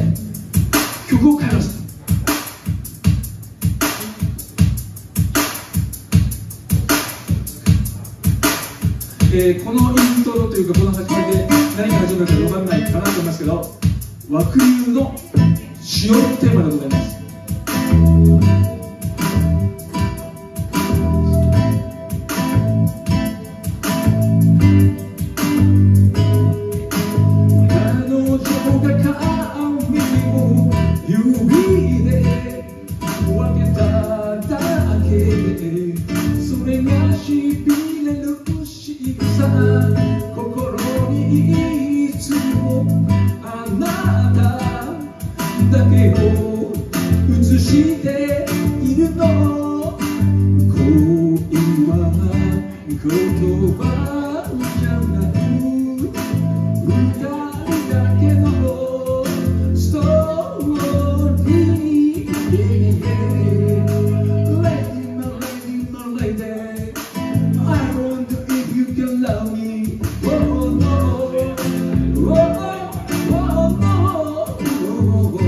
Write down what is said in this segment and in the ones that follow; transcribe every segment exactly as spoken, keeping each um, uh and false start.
曲を変えました。えー、このイントロというかこの始まりで何が始まるか分からないかなと思いますけど、和久流の詩のテーマでございます。だけを映しているの、恋は言葉じゃなく二人だけのストーリー。 Lady, my lady, my lady, I wonder if you can love me. Oh no, oh, oh, oh, oh.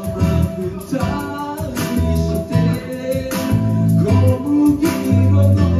小麦色の